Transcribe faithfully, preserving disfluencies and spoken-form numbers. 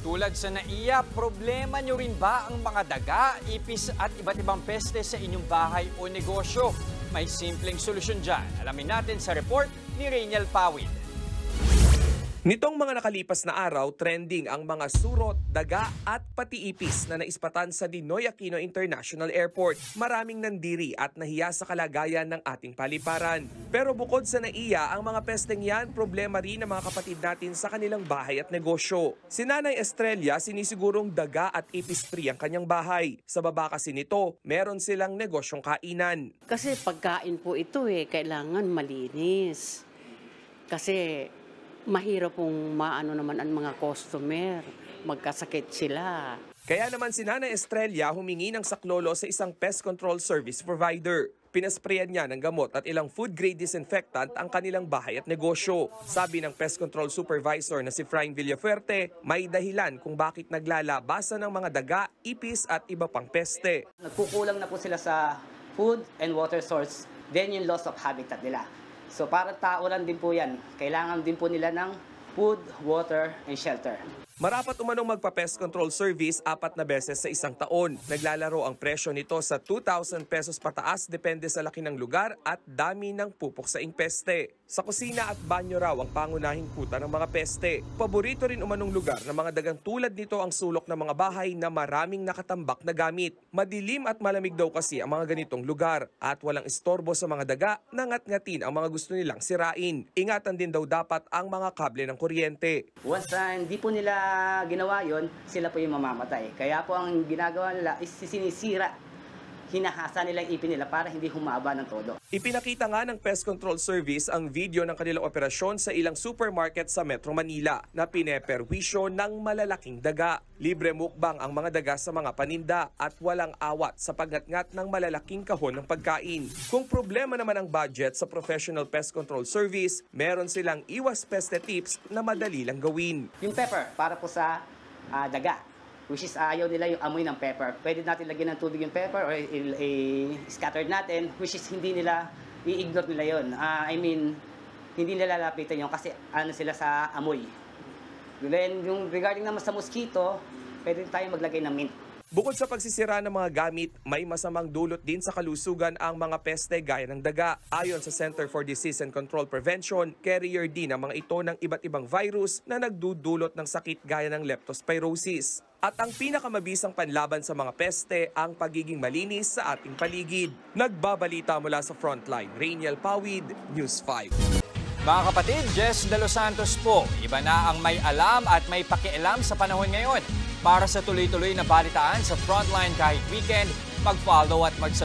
Tulad sa NAIA, problema nyo rin ba ang mga daga, ipis at iba't ibang peste sa inyong bahay o negosyo? May simpleng solusyon dyan. Alamin natin sa report ni Rainiel Pawid. Nitong mga nakalipas na araw, trending ang mga surot, daga at pati ipis na naispatan sa Ninoy Aquino International Airport. Maraming nandiri at nahiya sa kalagayan ng ating paliparan. Pero bukod sa NAIA, ang mga pesteng yan, problema rin ng mga kapatid natin sa kanilang bahay at negosyo. Si Nanay Estrella, sinisigurong daga at ipis free ang kanyang bahay. Sa baba kasi nito, meron silang negosyong kainan. Kasi pagkain po ito eh, kailangan malinis. Kasi mahirap pong maano naman ang mga customer, magkasakit sila. Kaya naman si Nanay Estrella humingi ng saklolo sa isang pest control service provider. Pinasprayan niya ng gamot at ilang food-grade disinfectant ang kanilang bahay at negosyo. Sabi ng pest control supervisor na si Frain Villafuerte, may dahilan kung bakit naglalabasa ng mga daga, ipis at iba pang peste. Nagkukulang na po sila sa food and water source, then yung loss of habitat nila. So para tao lang din po yan, kailangan din po nila ng food, water, and shelter. Marapat umanong magpa-pest control service apat na beses sa isang taon. Naglalaro ang presyo nito sa two thousand pesos pataas depende sa laki ng lugar at dami ng pupuksaing peste. Sa kusina at banyo raw ang pangunahing kuta ng mga peste. Paborito rin umanong lugar ng mga dagang tulad nito ang sulok ng mga bahay na maraming nakatambak na gamit. Madilim at malamig daw kasi ang mga ganitong lugar at walang istorbo sa mga daga na ngat-ngatin ang mga gusto nilang sirain. Ingatan din daw dapat ang mga kable ng kuryente. Once na hindi po nila ginawa yon, sila po yung mamamatay. Kaya po ang ginagawa nila is sinisira, hinahasa nila yung ipin nila para hindi humaba ng todo. Ipinakita nga ng Pest Control Service ang video ng kanilang operasyon sa ilang supermarket sa Metro Manila na pineperwisyo ng malalaking daga. Libre mukbang ang mga daga sa mga paninda at walang awat sa pagngat-ngat ng malalaking kahon ng pagkain. Kung problema naman ang budget sa Professional Pest Control Service, meron silang iwas peste tips na madali lang gawin. Yung pepper, para po sa uh, daga, which is ayaw nila yung amoy ng pepper. Pwede natin lagyan ng tubig yung pepper or i-scattered natin, which is hindi nila, i-ignore nila yun. Uh, I mean, hindi nila lapitan yun kasi ano sila sa amoy. Then, yung regarding naman sa mosquito, pwede tayong maglagay ng mint. Bukod sa pagsisira ng mga gamit, may masamang dulot din sa kalusugan ang mga peste gaya ng daga. Ayon sa Center for Disease and Control Prevention, carrier din ang mga ito ng iba't ibang virus na nagdudulot ng sakit gaya ng leptospirosis. At ang pinakamabisang panlaban sa mga peste ang pagiging malinis sa ating paligid. Nagbabalita mula sa Frontline, Rainiel Pawid, News five. Mga kapatid, Jess De Los Santos po. Iba na ang may alam at may pakialam sa panahon ngayon. Para sa tuloy-tuloy na balitaan sa Frontline kahit weekend, mag-follow at mag